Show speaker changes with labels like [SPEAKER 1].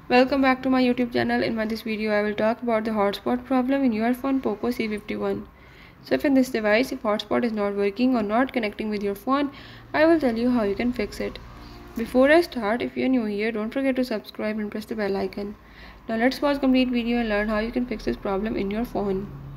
[SPEAKER 1] Welcome back to my YouTube channel. In this video I will talk about the hotspot problem in your phone POCO C51. So if in this device, if hotspot is not working or not connecting with your phone, I will tell you how you can fix it. Before I start, if you are new here, don't forget to subscribe and press the bell icon. Now let's pause complete video and learn how you can fix this problem in your phone.